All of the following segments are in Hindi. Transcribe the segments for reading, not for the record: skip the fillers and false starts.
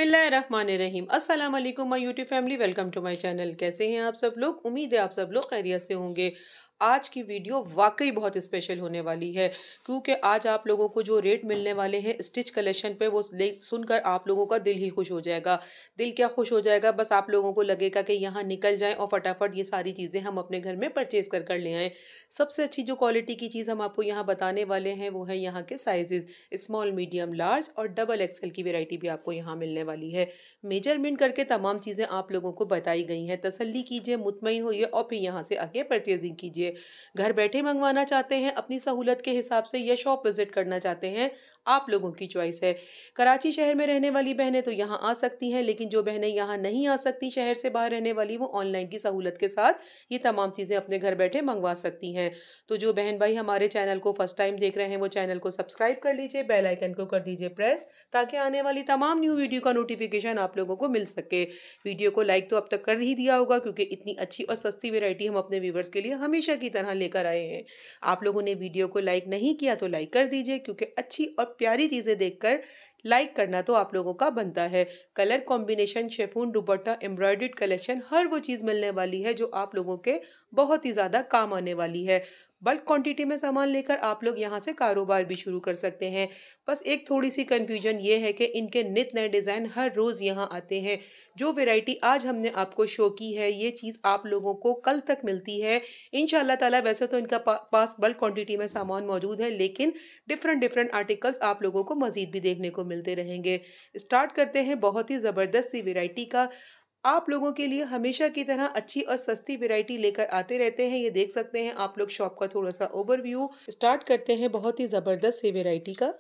बिस्मिल्लाहिर्रहमानिर्रहीम। अस्सलाम वालेकुम my YouTube family, welcome to my channel. कैसे हैं आप सब लोग? उम्मीद है आप सब लोग खैरियत से होंगे। आज की वीडियो वाकई बहुत स्पेशल होने वाली है क्योंकि आज आप लोगों को जो रेट मिलने वाले हैं स्टिच कलेक्शन पे वो सुनकर आप लोगों का दिल ही खुश हो जाएगा। दिल क्या खुश हो जाएगा, बस आप लोगों को लगेगा कि यहाँ निकल जाएं और फटाफट ये सारी चीज़ें हम अपने घर में परचेज कर ले आएँ। सबसे अच्छी जो क्वालिटी की चीज़ हम आपको यहाँ बताने वाले हैं वो है यहाँ के साइजेस, स्मॉल, मीडियम, लार्ज और डबल एक्सेल की वेराइटी भी आपको यहाँ मिलने वाली है। मेजरमेंट करके तमाम चीज़ें आप लोगों को बताई गई हैं। तसल्ली कीजिए, मुतमईन होइए और फिर यहाँ से आके परचेजिंग कीजिए। घर बैठे मंगवाना चाहते हैं अपनी सहूलत के हिसाब से या शॉप विजिट करना चाहते हैं, आप लोगों की चॉइस है। कराची शहर में रहने वाली बहनें तो यहाँ आ सकती हैं, लेकिन जो बहनें यहाँ नहीं आ सकती शहर से बाहर रहने वाली, वो ऑनलाइन की सहूलत के साथ ये तमाम चीज़ें अपने घर बैठे मंगवा सकती हैं। तो जो बहन भाई हमारे चैनल को फर्स्ट टाइम देख रहे हैं वो चैनल को सब्सक्राइब कर लीजिए, बेल आइकन को कर दीजिए प्रेस, ताकि आने वाली तमाम न्यू वीडियो का नोटिफिकेशन आप लोगों को मिल सके। वीडियो को लाइक तो अब तक कर ही दिया होगा क्योंकि इतनी अच्छी और सस्ती वेराइटी हम अपने व्यूवर्स के लिए हमेशा की तरह लेकर आए हैं। आप लोगों ने वीडियो को लाइक नहीं किया तो लाइक कर दीजिए क्योंकि अच्छी और प्यारी चीज़ें देखकर लाइक करना तो आप लोगों का बनता है। Colour combination, chiffon dupatta, embroidered collection, हर वो चीज़ मिलने वाली है जो आप लोगों के बहुत ही ज़्यादा काम आने वाली है। बल्क क्वांटिटी में सामान लेकर आप लोग यहाँ से कारोबार भी शुरू कर सकते हैं। बस एक थोड़ी सी कंफ्यूजन ये है कि इनके नित नए डिज़ाइन हर रोज़ यहाँ आते हैं। जो वैरायटी आज हमने आपको शो की है ये चीज़ आप लोगों को कल तक मिलती है इंशाल्लाह ताला। वैसे तो इनका पास बल्क क्वांटिटी में सामान मौजूद है, लेकिन डिफरेंट आर्टिकल्स आप लोगों को मज़ीद भी देखने को मिलते रहेंगे। स्टार्ट करते हैं बहुत ही ज़बरदस्त सी वैरायटी का। आप लोगों के लिए हमेशा की तरह अच्छी और सस्ती वैरायटी लेकर आते रहते हैं। ये देख सकते हैं आप लोग शॉप का थोड़ा सा ओवरव्यू। स्टार्ट करते हैं बहुत ही ज़बरदस्त सी वैरायटी का।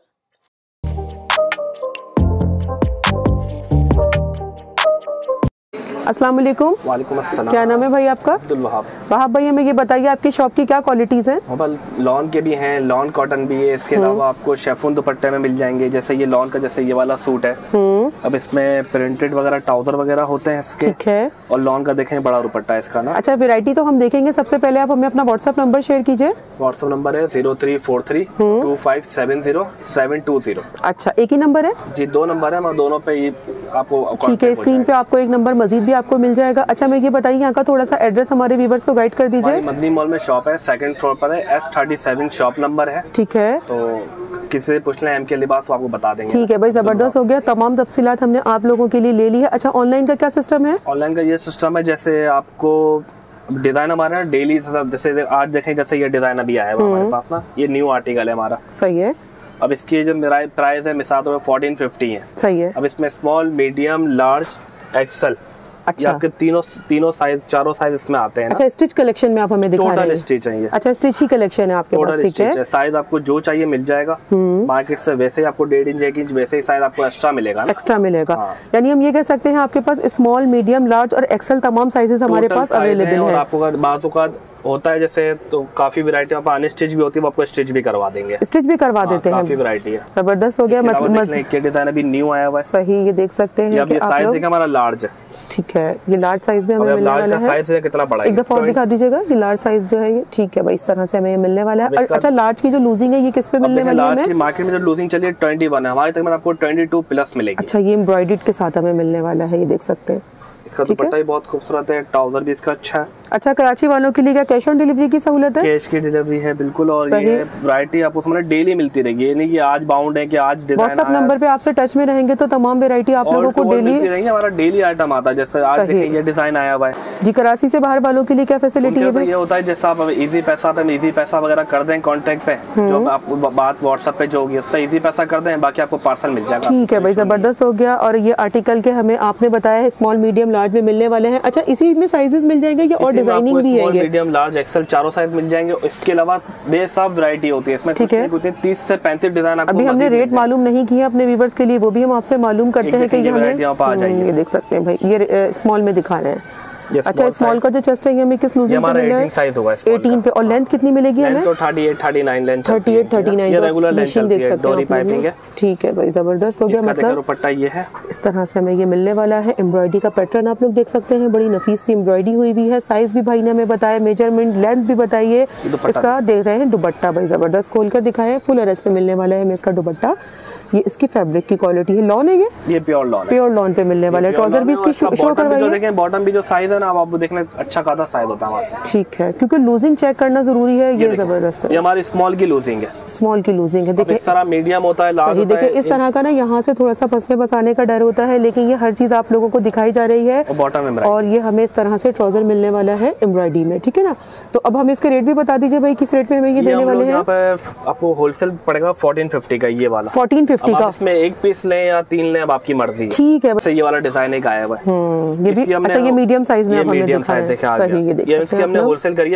अस्सलाम वालेकुम। वालेकुम अस्सलाम। क्या नाम है भाई आपका? अब्दुल वहाब। वहाब भाई, हमें ये बताइए आपकी शॉप की क्या क्वालिटीज़ हैं? लॉन के भी हैं, लॉन कॉटन भी है, इसके अलावा आपको शिफॉन दुपट्टे में मिल जाएंगे। जैसे ये लॉन का, जैसे ये वाला सूट है, अब इसमें प्रिंटेड वगैरह ट्राउजर वगैरह होते हैं इसके। ठीक है। और लॉन का देखें बड़ा दुपट्टा है इसका ना। अच्छा, वैरायटी तो हम देखेंगे। सबसे पहले आप हमें अपना व्हाट्सएप नंबर शेयर कीजिए। व्हाट्सएप नंबर है 03432570 अच्छा, एक ही नंबर है जी? दो नंबर है, मैं दोनों पे आपको। ठीक है, स्क्रीन पे आपको एक नंबर मजीद भी आपको मिल जाएगा। अच्छा, मैं ये बताइए यहाँ का थोड़ा सा एड्रेस हमारे व्यूवर्स को गाइड कर दीजिए। मदनी मॉल में शॉप है, सेकंड फ्लोर पर है, S37 शॉप नंबर है। ठीक है, तो किसी से पूछ लें MK लिबास, वो आपको बता देंगे। ठीक है भाई, जबरदस्त हो गया। तमाम तफसीलात हमने आप लोगों के लिए ले ली है। अच्छा, ऑनलाइन का क्या सिस्टम है? ऑनलाइन का ये सिस्टम है, जैसे आपको डिजाइन हमारा डेली, जैसे आज देखें, जैसे ये डिजाइन अभी आया है हमारे पास ना, ये न्यू आर्टिकल है हमारा। सही है। अब इसकी जो प्राइस है मिसाल 1450 है। सही है। अब इसमें स्मॉल, मीडियम, लार्ज, एक्सेल, अच्छा, आपके तीनों साइज, चारों साइज इसमें आते हैं। अच्छा, स्टिच कलेक्शन में आप हमें दिखा रहे हैं। टोटल स्टिच है ये। अच्छा, स्टिच ही कलेक्शन है आपके पास। ठीक है। साइज आपको जो चाहिए मिल जाएगा मार्केट से। वैसे ही आपको 1.5 इंच 1 इंच वैसे ही साइज आपको एक्स्ट्रा मिलेगा। एक्स्ट्रा मिलेगा। यानी हम ये कह सकते हैं आपके पास स्मॉल, मीडियम, लार्ज और एक्सेल तमाम साइजेस हमारे पास अवेलेबल है। आपको बाज़ औक़ात होता है जैसे, तो काफी वैरायटी आप अनस्टिच भी होती है, वो आपको स्टिच भी करवा देंगे। स्टिच भी करवा देते हैं, काफी वैरायटी है। जबरदस्त हो गया। मतलब के डिजाइन अभी न्यू आया हुआ है। सही, ये देख सकते हैं कि साइज हमारा लार्ज है। ठीक है, ये लार्ज साइज में हमें मिलने वाला है। साइज है कितना बड़ा है, एक दफा और दिखा दीजिएगा कि लार्ज साइज जो है ये। ठीक है भाई, इस तरह से हमें ये मिलने वाला है। अच्छा, लार्ज की जो लूजिंग है ये किस पे मिलने वाली है? लार्ज की मार्केट में जो लूजिंग चली है 21 है, हमारे तक में आपको 22 प्लस मिलेगी। अच्छा, ये एम्ब्रॉयडर्ड के साथ हमें मिलने वाला है, ये देख सकते हैं। इसका दुपट्टा भी बहुत खूबसूरत है, ट्राउजर भी इसका अच्छा है। अच्छा, कराची वालों के लिए क्या कैश ऑन डिलीवरी की सहूलत है? कैश की डिलीवरी है बिल्कुल। और ये वैरायटी आपको समझ डेली मिलती रहेगी, ये नहीं कि आज बाउंड है कि आज डिजाइन। व्हाट्सएप नंबर पे आपसे टच में रहेंगे तो तमाम वैरायटी आप लोगों को डेली मिलती रहेगी। हमारा डेली आइटम आता है, जैसे आज देखिए ये डिजाइन आया हुआ है जी। कराची से बाहर वालों के लिए क्या फैसिलिटी है? ये होता है जैसे आप इजी पैसा पे इजी पैसा वगैरह कर दें, कॉन्टेक्ट पे जो आपको बात व्हाट्सएप पे जो होगी उस पर इजी पैसा कर दें, बाकी आपको पार्सल मिल जाएगा। ठीक है भाई, जबरदस्त हो गया। और ये आर्टिकल के हमें आपने बताया है स्मॉल, मीडियम, लार्ज में मिलने वाले हैं। अच्छा, इसी में साइजेस मिल जाएंगे या और डिजाइनिंग भी है? मीडियम, लार्ज, एक्सेल चारों साइज मिल जाएंगे। इसके अलावा बेसब वैरायटी होती है इसमें। ठीक है, 30 से 35 डिजाइन आपको। अभी हमने रेट मालूम नहीं किया अपने व्यूअर्स के लिए, वो भी हम आपसे मालूम करते हैं कि ये देख सकते हैं भाई, ये स्मॉल में दिखा रहे हैं। अच्छा, स्मॉल का जो चेस्ट है ये हमें किस लूजिंग पे मिल रहा है? 18 साइज होगा, 18 पे। और लेंथ कितनी मिलेगी हमें? तो 38 39 लेंथ, 38 39 ये रेगुलर लेंथ देख सकते हैं, पाइपिंग है। ठीक है भाई, जबरदस्त हो गया। मतलब दुपट्टा ये है, इस तरह से हमें ये मिलने वाला है। एम्ब्रॉयडरी का पैटर्न आप लोग देख सकते हैं, बड़ी नफीस सी एम्ब्रॉयडरी हुई भी है। साइज भी भाई ने हमें बताया, मेजरमेंट, लेंथ भी बताइए। इसका देख रहे हैं दुपट्टा, भाई जबरदस्त खोल कर दिखाया है। फुल अरेस्ट पे मिलने वाला है हमें इसका दुपट्टा। ये इसकी फैब्रिक की क्वालिटी है। लॉन है ये प्योर लॉन, प्योर लॉन पे मिलने वाला है। ट्राउजर भी इसकी शो करवाइए। देखें बॉटम भी जो साइज है ना, आप देखना अच्छा खासा साइज होता है हमारा। ठीक है, क्योंकि लूजिंग चेक करना जरूरी है। ये जबरदस्त है, ये हमारी स्मॉल की लूजिंग है, स्मॉल की लूजिंग है। देखिए इस तरह मीडियम होता है, लार्ज होता है। देखिए इस तरह का ना यहाँ से थोड़ा सा फंसने बसाने का डर होता है, लेकिन ये हर चीज आप लोगों को दिखाई जा रही है। बॉटम में और ये हमें इस तरह से ट्राउजर मिलने वाला है एम्ब्रॉयडरी में, ठीक है ना। तो अब हम इसके रेट भी बता दीजिए भाई, किस रेट में हमें ये देने वाले हैं। यहाँ पे आपको होलसेल पड़ेगा 1450 का, ये वाला 1450 का। इसमें एक पीस लें या 3 लें, अब आपकी मर्जी है। ठीक है, ये वाला डिजाइन एक आया हुआ है, ये भी अच्छा, ये मीडियम साइज में हमें दिखाया है। सही, ये इसकी हमने होलसेल करी है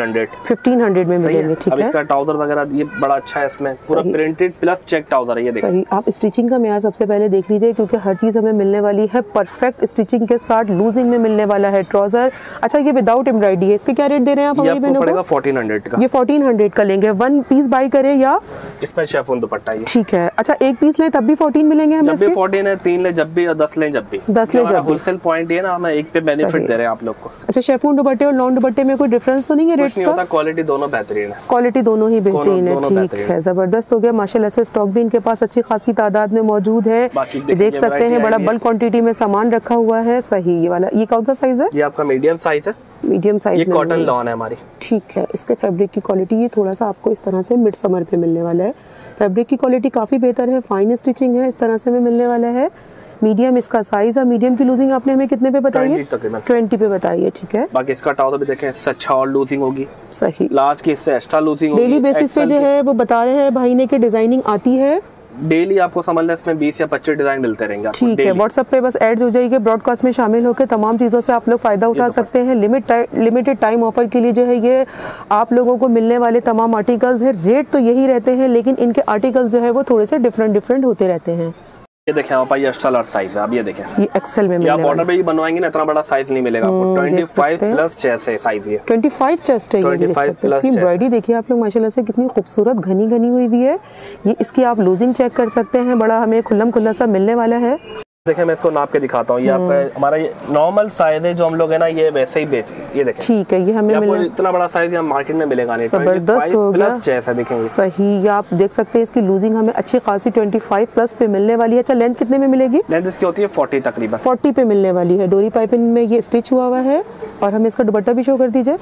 1500 में मिलेंगे। ठीक है, इसका ट्राउजर वगैरह ये बड़ा अच्छा है, इसमें पूरा प्रिंटेड प्लस चेक ट्राउजर है। ये देखिए सही, आप स्टिचिंग का मेयार सबसे पहले देख लीजिए, क्योंकि हर चीज हमें मिलने वाली है परफेक्ट स्टिचिंग के साथ। लूजिंग में मिलने वाला है ट्राउजर। अच्छा, ये विदाउट एम्ब्रॉयडरी है, इसके क्या रेट दे रहे हैं आप हमारी बहनों को? 1400 का। ये 1400 का लेंगे। 1 पीस बाय करें या इसमें शिफॉन दुपट्टा है। ठीक है, अच्छा एक पीस ले तब भी 14 मिलेंगे हमें? जब भी 14 है, 3 ले जब भी, और 10 ले जब भी। 10 ले जब। होलसेल पॉइंट ये ना, हमें एक पे बेनिफिट दे रहे हैं आप लोग को। अच्छा, शिफॉन दुपट्टे और लॉन दुपट्टे में कोई डिफरेंस तो नहीं है रेट का? क्वालिटी दोनों बेहतरीन है, क्वालिटी दोनों ही बेहतरीन है। ठीक है, जबरदस्त हो गया माशाल्लाह से। स्टॉक भी इनके पास अच्छी खासी तादाद में मौजूद है, देख सकते हैं। बड़ा बल्क क्वांटिटी में सामान रखा हुआ है। सही, ये वाला ये कौन सा साइज है? ये आपका मीडियम साइज है। मीडियम साइज, ये कॉटन लॉन है हमारी। ठीक है, इसके फैब्रिक की क्वालिटी ये थोड़ा सा आपको इस तरह से मिड समर पे मिलने वाला है। फैब्रिक की क्वालिटी काफी बेहतर है, फाइन स्टिचिंग है, इस तरह से हमें मिलने वाला है। मीडियम इसका साइज है। मीडियम की लूजिंग आपने हमें कितने पे बताई है? 20 पे बताइए। ठीक है, बाकी इसका ट्राउजर भी देखें, इससे अच्छा और लूजिंग होगी। सही, लार्ज की इससे एक्स्ट्रा लूजिंग होगी। डेली बेसिस पे जो है वो बता रहे हैं भाई ने कि डिजाइनिंग आती है डेली। आपको समझ लें इसमें 20 या 25 डिजाइन मिलते रहेंगे आपको। ठीक है, व्हाट्सएप पे बस ऐड हो जाएगी, ब्रॉडकास्ट में शामिल होकर तमाम चीज़ों से आप लोग फ़ायदा उठा सकते हैं। लिमिटेड टाइम ऑफर के लिए जो है ये आप लोगों को मिलने वाले तमाम आर्टिकल्स है। रेट तो यही रहते हैं, लेकिन इनके आर्टिकल्स जो है वो थोड़े से डिफरेंट होते रहते हैं। ये देखें आप, ये एक्स्ट्रा लार्ज साइज है। अब ये देखें, ये एक्सेल में आप ऑर्डर पे ही बनवाएंगे ना, इतना बड़ा साइज नहीं मिलेगा आपको। 25 प्लस चेस्ट है साइज, ये 25 चेस्ट है। ये देख सकते हैं, इसकी एम्ब्रॉयडरी देखिए आप लोग माशाल्लाह से कितनी खूबसूरत घनी हुई भी है। ये इसकी आप लूजिंग चेक कर सकते हैं, बड़ा हमें खुल्ला सा मिलने वाला है। देखिए मैं इसको नाप के दिखाता हूँ। ये आपका हमारा ये नॉर्मल साइज है जो हम लोग है ना, ये वैसे ही बेच, ये देखें। ठीक है, ये हमें इतना बड़ा साइज यहाँ मार्केट में मिलेगा नहीं। जबरदस्त हो गया, जैसा देखेंगे। सही, ये आप देख सकते हैं इसकी लूजिंग हमें अच्छी खासी 25 प्लस पे मिलने वाली है। अच्छा, लेंथ कितने में मिलेगी? लेंथ इसकी होती है 40 तकरीबन। 40 पे मिलने वाली है। डोरी पाइपिंग में ये स्टिच हुआ है। और हमें इसका दुपट्टा भी शो कर दीजिए।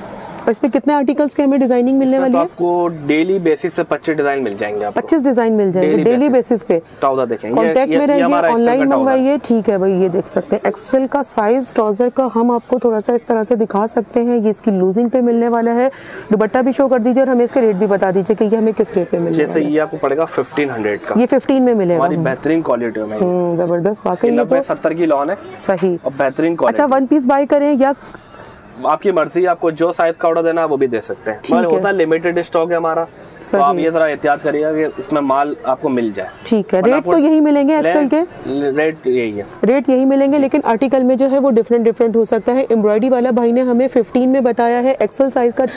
इस पे कितने आर्टिकल्स के हमें डिजाइनिंग मिलने वाली है? आपको डेली बेसिस पे 25 डिजाइन मिल जाएंगे आपको। 25 डिजाइन मिल जाएंगे डेली बेसिस पे। ट्राउजर देखें, कांटेक्ट में रहिए, ऑनलाइन मंगवाइए। ठीक है भाई, ये देख सकते हैं एक्सेल का साइज ट्राउजर का हम आपको थोड़ा सा इस तरह से दिखा सकते हैं। ये इसकी लूजिंग पे मिलने वाला है। दुपट्टा भी शो कर दीजिए और हमें इसके रेट भी बता दीजिए कि ये हमें किस रेट पे मिलेगा। जैसे ये आपको पड़ेगा 1500 का। ये 15 में मिलेगा। हमारी बेहतरीन क्वालिटी में, जबरदस्त वाकई। ये तो 70 की लॉन है। सही, और बेहतरीन क्वालिटी। अच्छा, 1 पीस बाय करें या आपकी मर्जी, आपको जो साइज का ऑर्डर देना है वो भी दे सकते हैं। मगर होता है लिमिटेड स्टॉक है हमारा, तो आप ये जरा एहतियात करिएगा कि इसमें माल आपको मिल जाए। ठीक है, रेट तो यही मिलेंगे एक्सेल के? रेट यही है, रेट यही मिलेंगे, लेकिन आर्टिकल में जो है वो डिफरेंट हो सकता है। एम्ब्रॉयडरी वाला भाई ने हमें 15 में बताया है। एक्सेल साइज का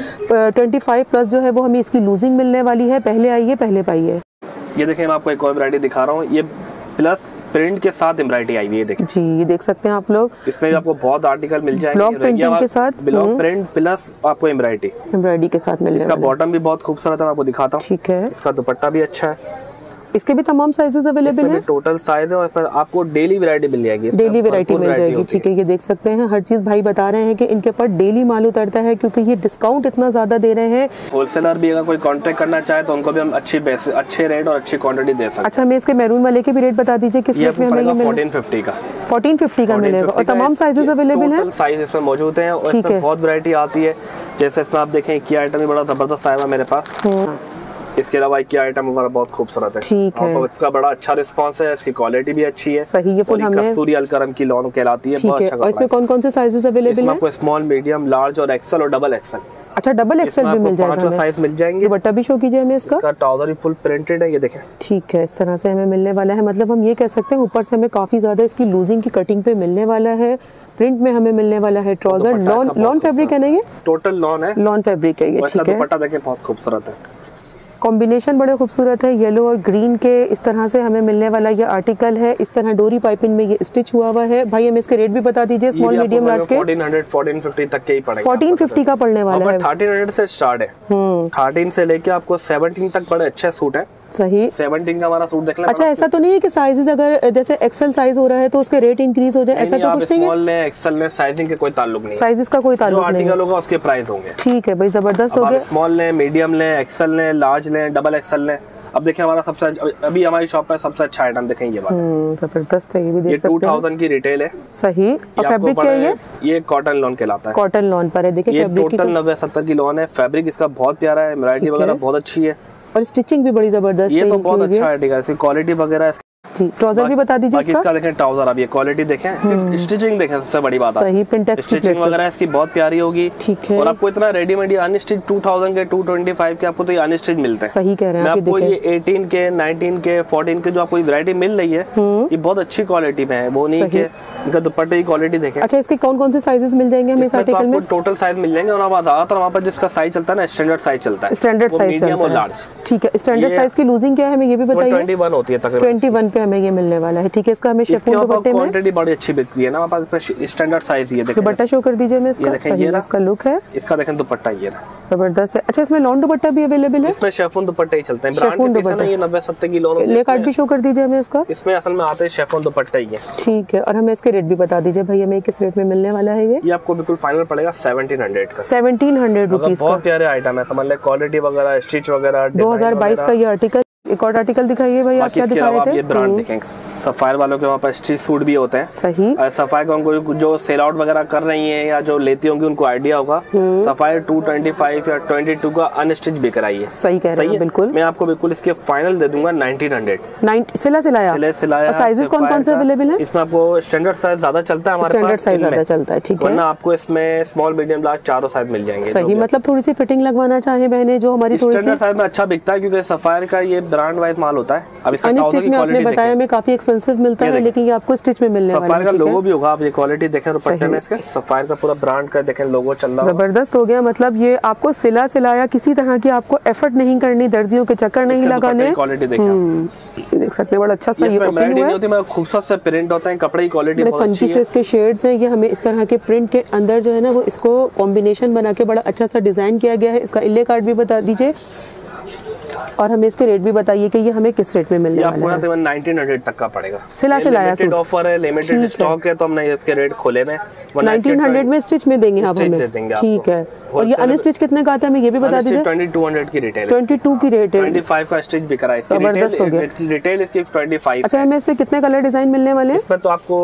25 प्लस जो है वो हमें इसकी लूजिंग मिलने वाली है। पहले आइए, पहले पाइए। ये देखें, मैं आपको एक और वैरायटी दिखा रहा हूँ। ये प्लस प्रिंट के साथ एम्ब्रॉयडरी आई हुई है, देखिए जी, ये देख सकते हैं आप लोग। इसमें भी आपको बहुत आर्टिकल मिल जाएंगे। ब्लॉक प्रिंटिंग के साथ, ब्लॉक प्रिंट प्लस आपको एम्ब्रॉयडरी के साथ मिल इसका बॉटम भी बहुत खूबसूरत है, मैं आपको दिखाता हूँ। ठीक है, इसका दुपट्टा भी अच्छा है। इसके भी तमाम साइजेस अवेलेबल हैं। टोटल साइज है और इसमें आपको डेली वैरायटी मिल जाएगी। डेली वैरायटी मिल जाएगी। ठीक है, ये देख सकते हैं हर चीज भाई बता रहे हैं कि इनके पर डेली माल उतरता है, क्योंकि ये डिस्काउंट इतना ज्यादा दे रहे हैं। होलसेलर भी अगर कोई कांटेक्ट करना चाहे तो उनको भी हम अच्छे रेट और अच्छी क्वांटिटी दे सकते हैं। अच्छा, हमें इसके मैरून वाले के भी रेट बता दीजिए, किस रेट में हमें ये मिलेगा? 1450 का। 1450 का मिलेगा और तमाम साइजेस अवेलेबल हैं। साइज इसमें मौजूद हैं और इसमें बहुत वैरायटी आती है। जैसे इसमें आप देखें, एक आइटम भी बड़ा जबरदस्त आया है मेरे पास। इसके अलावा एक आइटम हमारा बहुत खूबसूरत है। ठीक है, इसका बड़ा अच्छा रिस्पांस है, इसकी क्वालिटी भी अच्छी है। सही, ये फुल हमें कस्तूरी अलकरम की लॉन कहलाती है। बहुत अच्छा। और इसमें कौन से साइजेस अवेलेबल हैं? आपको स्मॉल, मीडियम, लार्ज और एक्सेल और डबल एक्सेल। अच्छा, डबल एक्सेल भी मिल जाएगा। 5 साइज मिल जाएंगे। दुपट्टा भी शो कीजिए हमें इसका। इसका ट्राउजर भी फुल प्रिंटेड है, ये देखें। ठीक है, इस तरह से हमें मिलने वाला है। मतलब हम ये कह सकते हैं ऊपर से हमें काफी ज्यादा इसकी लूजिंग की कटिंग पे मिलने वाला है। प्रिंट में हमें मिलने वाला है ट्राउजर। लॉन फैब्रिक है ना? ये टोटल लॉन है, लॉन फैब्रिक है ये। ठीक है, दुपट्टा देखें बहुत खूबसूरत है। कॉम्बिनेशन बड़े खूबसूरत है, येलो और ग्रीन के। इस तरह से हमें मिलने वाला ये आर्टिकल है। इस तरह डोरी पाइपिंग में ये स्टिच हुआ है। भाई हमें इसके रेट भी बता दीजिए, स्मॉल, मीडियम, लार्ज के। 1450 तक के ही पड़ेगा। 1450 का पड़ने वाला है। 1300 से स्टार्ट है। 13 से लेके आपको 17 तक बड़े अच्छे सूट है। सही। 17 का हमारा सूट देख लें। अच्छा, ऐसा तो नहीं है कि साइजेस अगर जैसे एक्सेल साइज हो रहा है तो उसके रेट इंक्रीज हो जाए, ऐसा तो कुछ नहीं है? स्मॉल ले एक्सेल ले साइजिंग के कोई ताल्लुक नहीं है, साइजेस का कोई ताल्लुक नहीं है, आर्टिकल होगा उसके प्राइस होंगे। ठीक है भाई, जबरदस्त हो गया। स्मॉल ले, मीडियम ले, एक्सेल ले, लार्ज ले, डबल एक्सेल ले। अब देखिए हमारा सबसे अभी हमारी शॉप पे सबसे अच्छा आइटम देखेंगे ये वाला, जबरदस्त है, ये भी देख सकते हैं। 2000 की रिटेल है। सही। और फैब्रिक क्या है ये कॉटन लॉन कहलाता है। कॉटन लॉन पर है, देखिए फैब्रिक टोटल 90-70 की लॉन है। फैब्रिक इसका बहुत प्यारा है, एम्ब्रॉयडरी वगैरह बहुत अच्छी है और स्टिचिंग भी बड़ी जबरदस्त है। ये तो बहुत अच्छा आर्टिकल है, इसकी क्वालिटी वगैरह जी। ट्राउजर भी बता दीजिए इसका। इसका देखें ट्राउजर, अब ये क्वालिटी देखें, स्टिचिंग देखें, सबसे बड़ी बात है सही। पिंटेक्स की स्टिचिंग वगैरह इसकी बहुत प्यारी होगी, ठीक है। और आपको इतना रेडीमेड अनस्टिच 2000 के 225 के आपको तो ये अनस्टिच मिलते हैं। सही कह रहे हैं आपको ये 18 के 19 के 14 के जो आपको वैरायटी मिल रही है ये बहुत अच्छी क्वालिटी में है, वो नहीं के इनका दुपट्टे की क्वालिटी देखें। अच्छा, इसके कौन कौन से साइजेस मिल जाएंगे हमें इस आर्टिकल में? टोटल साइज मिल जाएंगे, और ज्यादातर वहाँ पर जिसका साइज चलता है ना स्टैंडर्ड साइज चलता है, स्टैंडर्ड साइज मीडियम और लार्ज। ठीक है, स्टैंडर्ड साइज की लूजिंग क्या है हमें ये भी बताइए। 21 होती है तकरीबन, 21 पे हमें ये मिलने वाला है। ठीक है, इसका हमें शिफॉन दुपट्टे में क्वांटिटी बड़ी अच्छी बिकती है ना हमारे पास, स्टैंडर्ड साइज ये देखिए। दुपट्टा शो कर दीजिए हमें इसका, सही इसका लुक है, इसका देखें दुपट्टा ये जबरदस्त है। अच्छा, इसमें लॉन दुपट्टा भी अवेलेबल है? इसमें शिफॉन दुपट्टे ही चलते हैं, ब्रांड के पीस है ना, ये 90-70 की लॉन। ले कार्ड भी शो कर दीजिए हमें इसका। इसमें असल में आते हैं शिफॉन दुपट्टे ही है। ठीक है, और हमें इसके रेट भी बता दीजिए भाई, हमें किस रेट में मिलने वाला है ये? ये आपको बिल्कुल फाइनल पड़ेगा 1700 का। 1700 रुपीज। बहुत प्यारे आइटम है, समझ ले क्वालिटी वगैरह, स्टिच वगैरह। 2022 का ये आर्टिकल। एक और आर्टिकल दिखाइए भाई, आप क्या दिखा रहे थे? ये ब्रांड देखेंगे, सफायर वालों के वहाँ पर स्टिच सूट भी होते हैं। सही। सफायर का उनको जो सेल आउट वगैरह कर रही हैं या जो लेती होंगी उनको आइडिया होगा, सफायर 225 या 22 का अनस्टिच बिक रही है। सही कह रहे हैं, बिल्कुल। मैं आपको बिल्कुल इसके फाइनल दे दूंगा 1900। सिलाया। साइजेस कौन कौन से अवेलेबल है? इसमें आपको स्टैंडर्ड साइज ज्यादा चलता है हमारे पास, स्टैंडर्ड साइज ज्यादा चलता है, ठीक है। वरना आपको इसमें स्मॉल मीडियम लार्ज चारों साइज मिल जाएंगे। सही, मतलब थोड़ी सी फिटिंग लगवाना चाहे बहने जो हमारी थोड़ी सी स्टैंडर्ड साइज में अच्छा बिकता है, क्योंकि सफायर का ये ब्रांड वाइज माल होता है। अब इसका अनस्टिच में आपने बताया में काफी एक्सपेंसिव मिलता है, लेकिन ये आपको स्टिच में मिलने वाला है। सफायर का लोगो भी होगा, आप ये क्वालिटी देखें दुपट्टे में, इसके सफायर का पूरा ब्रांड का देखें लोगो चल रहा है। जबरदस्त हो गया, मतलब ये आपको सिलाया किसी तरह की आपको एफर्ट नहीं करनी, दर्जियों के चक्कर नहीं लगाने। क्वालिटी देख सकते हैं, बड़ा अच्छा सा ये ओपन हुआ है, खूबसूरत से प्रिंट होते हैं, कपड़े की क्वालिटी बहुत अच्छी है। से इसके शेड्स हैं, ये हमें इस तरह के प्रिंट के अंदर जो है ना वो इसको कॉम्बिनेशन बना के बड़ा अच्छा सा डिजाइन किया गया है। इसका इले कार्ड भी बता दीजिए और हमें इसके रेट भी बताइए कि ये हमें किस रेट में मिलने वाला है। आपको 1900 तक का पड़ेगा। सिलाया सूट ऑफर है, लिमिटेड स्टॉक है, तो हमने इसके रेट खोले हैं। 1900 में स्टिच में देंगे आप हमें, ठीक है। और ये अनस्टिच कितने का आता है हमें ये भी बता दीजिए। 2200 की रिटेल, 22 की रेट है, 25 का स्टिच बिक रहा है। जबरदस्त हो गया, रिटेल इसकी 25। अच्छा, हमें इस पे कितने कलर डिजाइन मिलने वाले हैं? इसमें तो आपको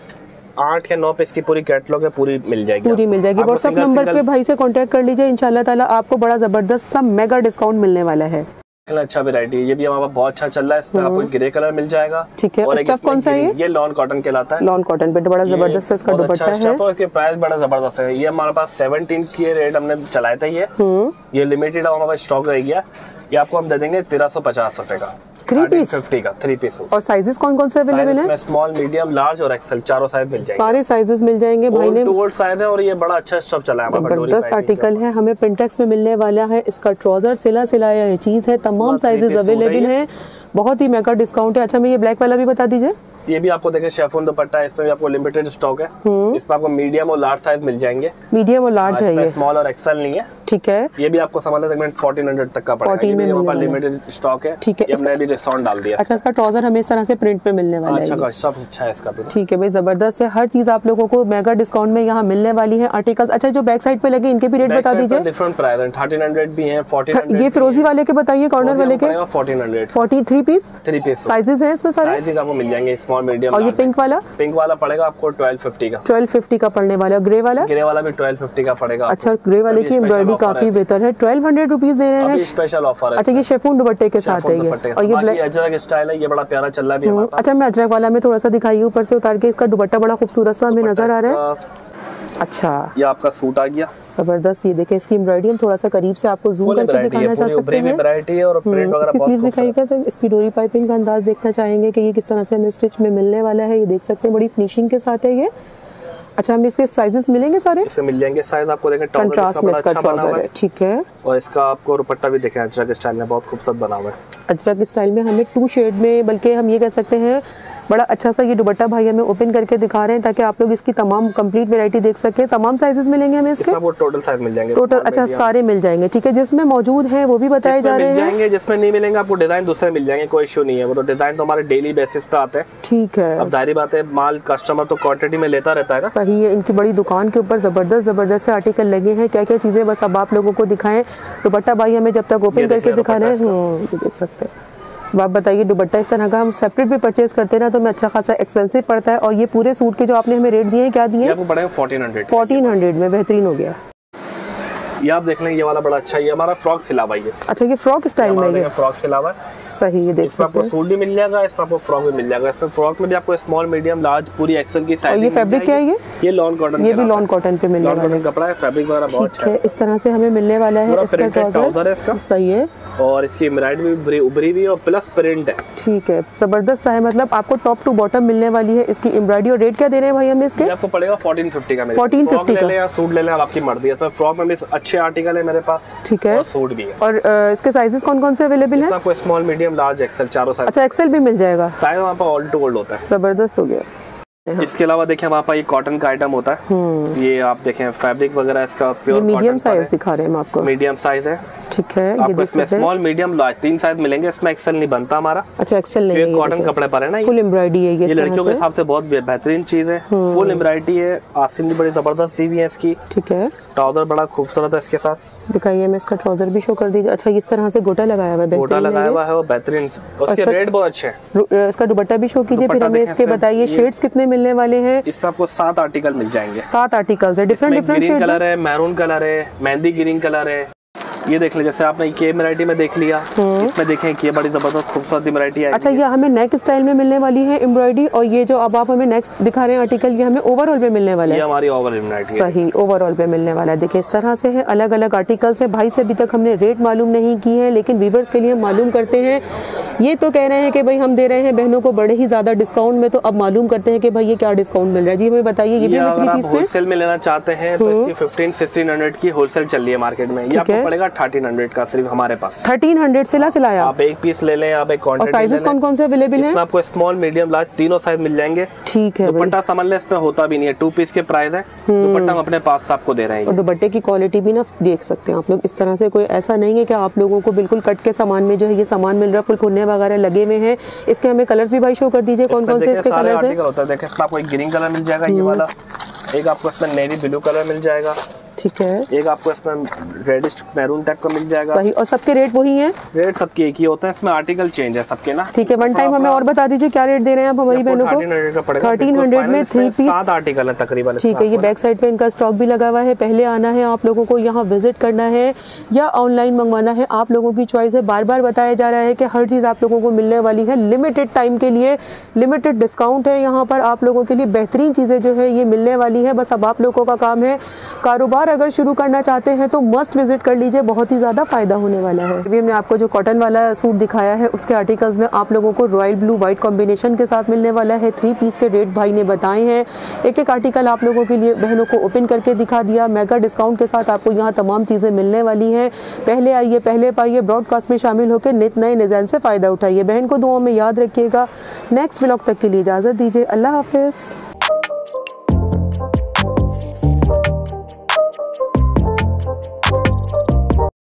8 या 9 पे इसकी पूरी कैटलॉग है, पूरी मिल जाएगी। व्हाट्सएप नंबर पे भाई से कांटेक्ट कर लीजिए, इंशाल्लाह ताला आपको बड़ा जबरदस्त सा मेगा डिस्काउंट मिलने वाला है। अच्छा वैरायटी, ये भी हमारा बहुत अच्छा चल रहा है। इसमें आपको ग्रे कलर मिल जाएगा, ठीक है। स्टफ कौन सा है? ये लॉन कॉटन कहलाता है। लॉन कॉटन पे बड़ा जबरदस्त इसका दुपट्टा है, और इसके प्राइस बड़ा जबरदस्त है। ये हमारे पास 17 की रेट हमने चलाया था, ये लिमिटेड हमारे पास स्टॉक रह गया। ये आपको हम दे देंगे 1350 रुपए का, 3 पीस 50 का 3 पीस। और साइजेस कौन कौन से अवेलेबल है? स्मॉल मीडियम लार्ज और एक्सेल चारों साइज मिल जाएंगे, सारे साइजेस मिल जाएंगे भाई ने। ओल्ड साइज है और ये बड़ा अच्छा स्टफ चला है, जबरदस्त आर्टिकल है, हमें पिंटेक्स में मिलने वाला है। इसका ट्राउजर सिलाया ये चीज है, तमाम साइजेस अवेलेबल है, बहुत ही मेगा डिस्काउंट है। अच्छा, मैं ये ब्लैक वाला भी बता दीजिए। ये भी आपको देखें शिफॉन दुपट्टा है, इसमें भी आपको लिमिटेड स्टॉक है। इसमें आपको मीडियम और लार्ज साइज मिल जाएंगे। मीडियम और लार्ज है, ये स्मॉल और एक्सेल नहीं है, ठीक है। ये भी आपको समझ लेते हैं 1400 तक का पड़ेगा। ये भी हमारे पास लिमिटेड स्टॉक है, ठीक है। ये हमने अभी डिस्काउंट डाल दिया। अच्छा, इसका ट्राउजर हमें इस तरह से प्रिंट पे मिलने वाला है। अच्छा, सब अच्छा है इसका भी, ठीक है भाई, जबरदस्त है। हर चीज आप लोगों को मेगा डिस्काउंट में यहाँ मिलने वाली है आर्टिकल्स। अच्छा, जो बैक साइड पे लगे इनके भी रेट बता दीजिए। डिफरेंट प्राइस है, 1300 भी है, 1400। ये फिरोजी वाले के बताइए, कॉर्नर वाले के 1400। 43 पीस, 3 पीस साइजेस हैं इसमें सारे, साइजेस आपको मिल जाएंगे, स्मॉल मीडियम। और ये पिंक वाला पड़ेगा आपको 1250 का, 1250 का पड़ने वाला। ग्रे वाला भी 1250 का पड़ेगा। अच्छा, ग्रे वाले की एम्ब्रॉयडरी काफी बेहतर है, 1200 रुपीज दे रहे हैं, स्पेशल ऑफर है। अच्छा, ये शिफॉन दुपट्टे के साथ है ये, और ये ब्लैक अजरक स्टाइल है, ये बड़ा प्यारा चल रहा है हमारे पास। अच्छा, मैं अजरक वाला में थोड़ा सा दिखाइए ऊपर से उतार के, इसका दुपट्टा बड़ा खूबसूरत सा हमें नजर आ रहा है। अच्छा, ये आपका सूट आ गया, जबरदस्त। ये देखिए इसकी एम्ब्रॉयडरी हम थोड़ा सा करीब से आपको जूम करके दिखाना चाह सकते हैं। वैरायटी है और प्रिंट वगैरह इसकी स्लीव्स दिखाइएगा सर, इसकी डोरी पाइपिंग का अंदाज देखना चाहेंगे कि ये किस तरह से हमें स्टिच में मिलने वाला है। ये देख सकते हैं, बड़ी फिनिशिंग के साथ है ये। अच्छा, हमें इसके साइजेस मिलेंगे सारे? इसके मिल जाएंगे साइज, आपको देखें कंट्रास्ट में इसका ट्राउजर है, ठीक है। और इसका आपको दुपट्टा भी देखें अजरक स्टाइल में, बहुत खूबसूरत बना हुआ है। अजरक स्टाइल में हमें 2 शेड में, बल्कि हम ये कह सकते हैं बड़ा अच्छा सा ये दुपट्टा भाई हमें ओपन करके दिखा रहे हैं ताकि आप लोग इसकी तमाम कंप्लीट वैरायटी देख सके। तमाम साइजेस मिलेंगे हमें इसके? वो टोटल साइज मिल जाएंगे, टोटल अच्छा सारे मिल जाएंगे, ठीक है। जिसमें मौजूद है वो भी बताए जा रहे हैं, जिसमें नहीं मिलेंगे आपको डिजाइन दूसरे मिल जाएंगे, कोई इशू नहीं है। वो तो डिजाइन तो हमारे डेली बेसिस पे आते हैं, ठीक है। अब जाहिर बात है माल कस्टमर तो क्वांटिटी में लेता रहता है ना। सही है, इनकी बड़ी दुकान के ऊपर जबरदस्त से आर्टिकल लगे हैं। क्या क्या चीजें बस अब आप लोगों को दिखाएं। दुपट्टा भाई हमें जब तक ओपन करके दिखा रहे हैं देख सकते हैं। अब आप बताइए, दुपट्टा इस तरह का हम सेपरेट भी परचेज करते हैं ना तो हमें अच्छा खासा एक्सपेंसिव पड़ता है। और ये पूरे सूट के जो आपने हमें रेट दिए हैं, क्या दिए? आपको पड़ेगा 1400 में, बेहतरीन हो गया। ये आप देख लें, ये वाला बड़ा अच्छा है, ये हमारा फ्रॉक सिलावा है। अच्छा, ये फ्रॉक स्टाइल में है, फ्रॉक सिलावा सही है। देख सकते हैं, आपको सूट भी मिल जाएगा, इसमें आपको फ्रॉक भी मिल जाएगा। इसमें फ्रॉक में भी आपको स्मॉल, मीडियम, लार्ज पूरी एक्सेल की साइज। ये फैब्रिक क्या है? ये लॉन कॉटन, ये भी लॉन कॉटन पे मिलने वाला है, कपड़ा है, फैब्रिक वगैरह बहुत अच्छा है। इस तरह से हमें मिलने वाला है। इसका ट्राउजर है इसका, सही है, और इसकी एम्ब्रॉयडरी भी उभरी हुई और प्लस प्रिंट है, ठीक है। जबरदस्त है, मतलब आपको टॉप टू बॉटम मिलने वाली है इसकी एम्ब्रॉयडरी। और रेट क्या दे रहे हैं भाई हमें इसके? आपको पड़ेगा 1450 का। 1450 का या सूट ले लें, आपकी मर्जी है। फ्रॉक में भी अच्छे आर्टिकल है मेरे पास, ठीक है, सूट भी है। और इसके साइजेस कौन कौन से अवेलेबल हैं? आपको स्मॉल, मीडियम, लार्ज, एक्सेल चारों साइज। अच्छा, एक्सेल भी मिल जाएगा, साइज वहाँ पर ऑल टू ऑल होता है। जबरदस्त हो गया। इसके अलावा देखिए वहाँ पर ये कॉटन का आइटम होता है, ये आप देखें फैब्रिक वगैरह इसका प्योर मीडियम साइज दिखा रहे हैं हम आपको, मीडियम साइज है, ठीक है। आपको इसमें स्मॉल, मीडियम, लार्ज 3 साइज मिलेंगे। इसमें एक्सेल नहीं बनता हमारा। अच्छा, एक्सेल नहीं है, कॉटन कपड़े पर है ना, फुल एम्ब्रॉयडरी है। ये लड़कियों के हिसाब से बहुत बेहतरीन चीज है, फुल एम्ब्रॉयडरी है, आस्तीन भी बड़ी जबरदस्त सी भी है इसकी, ठीक है। ट्राउजर बड़ा खूबसूरत है इसके साथ, दिखाइए, मैं इसका ट्राउजर भी शो कर दीजिए। अच्छा, इस तरह से गोटा लगाया हुआ है, गोटा लगाया हुआ है, वो बेहतरीन, उसके रेट बहुत अच्छे हैं। इसका दुपट्टा भी शो कीजिए, फिर हमें इसके बताइए शेड्स कितने मिलने वाले हैं। इसमें आपको 7 आर्टिकल मिल जाएंगे, 7 आर्टिकल्स है, डिफरेंट ग्रीन कलर है, मैरून कलर है, मेहंदी ग्रीन कलर है। ये देख लीजिए, जैसे आपने ये वैरायटी में देख लिया, इसमें देखें कि ये बड़ी जबरदस्त खूबसूरत वैरायटी है। अच्छा, ये हमें नेक स्टाइल में मिलने वाली है एम्ब्रॉयडरी, और ये जो अब आप हमें नेक्स्ट दिखा रहे हैं आर्टिकल, ये हमें ओवरऑल पे मिलने वाला है। ये हमारी ओवरऑल वैरायटी है, सही, ओवरऑल पे मिलने वाला है। देखिए, इस तरह से है, अलग अलग आर्टिकल्स है। भाई से अभी तक हमने रेट मालूम नहीं की है, लेकिन व्यूअर्स के लिए हम मालूम करते हैं। ये तो कह रहे हैं कि भाई हम दे रहे हैं बहनों को बड़े ही ज्यादा डिस्काउंट में, तो अब मालूम करते हैं कि भाई ये क्या डिस्काउंट मिल रहा है। जी हमें बताइए, ये भी 3 पीस में होलसेल में लेना चाहते हैं तो इसकी 1500-1600 की होलसेल चल रही है मार्केट में। ये आपको पड़ेगा 1300 का सिर्फ हमारे पास। 1300 सिलाया। आप एक पीस ले लें, आप एक क्वांटिटी। और साइजेस कौन कौन से अवेलेबल हैं? आपको स्मॉल, मीडियम, लार्ज तीनों साइज मिल जाएंगे, ठीक है। दुपट्टा समझ ले, इसमें होता भी नहीं है, 2 पीस के प्राइस है। दुपट्टा हम अपने पास आपको दे रहे हैं। और दुपट्टे की क्वालिटी भी ना देख सकते हैं आप लोग, इस तरह से कोई ऐसा नहीं है कि आप लोगों को बिल्कुल कट के सामान में जो है ये सामान मिल रहा है, फुल खुन्ने वगैरह लगे हुए हैं। इसके हमें कलर्स भी भाई शो कर दीजिए, कौन कौन से इसके कलर्स हैं? देखिए, इसमें आपको एक ग्रीन कलर मिल जाएगा, ये वाला, एक आपको इसमें नेवी ब्लू कलर मिल जाएगा, ठीक है, एक आपको इसमें रेडिश मैरून टाइप का मिल जाएगा, सही। और सबके रेट वही हैं? रेट सबके एक ही होते हैं, इसमें आर्टिकल चेंज है सबके ना, ठीक है। वन टाइम हमें और बता दीजिए क्या रेट दे रहे हैं आप हमारी बहनों को? 1300 में 3 पीस, 7 आर्टिकल है तकरीबन, ठीक है। ये बैक साइड पे इनका स्टॉक भी लगा हुआ है, पहले आना है आप लोगों को, यहाँ विजिट करना है या ऑनलाइन मंगवाना है, आप लोगों की चॉइस है। बार बार बताया जा रहा है कि हर चीज़ आप लोगों को मिलने वाली है, लिमिटेड टाइम के लिए लिमिटेड डिस्काउंट है यहाँ पर आप लोगों के लिए, बेहतरीन चीज़ें जो है ये मिलने वाली है। बस अब आप लोगों का काम है, कारोबार अगर शुरू करना चाहते हैं तो मस्ट विजिट कर लीजिए, बहुत ही ज़्यादा फायदा होने वाला है। अभी हमने आपको जो कॉटन वाला सूट दिखाया है उसके आर्टिकल्स में आप लोगों को रॉयल ब्लू व्हाइट कॉम्बिनेशन के साथ मिलने वाला है। 3 पीस के रेट भाई ने बताए हैं, एक एक आर्टिकल आप लोगों के लिए बहनों को ओपन करके दिखा दिया। मेगा डिस्काउंट के साथ आपको यहाँ तमाम चीज़ें मिलने वाली हैं। पहले आइए, पहले पाइए, ब्रॉडकास्ट में शामिल होकर नित नए डिज़ाइन से फ़ायदा उठाइए। बहन को दुआओं में याद रखिएगा। नेक्स्ट व्लॉग तक के लिए इजाज़त दीजिए, अल्लाह हाफिज़।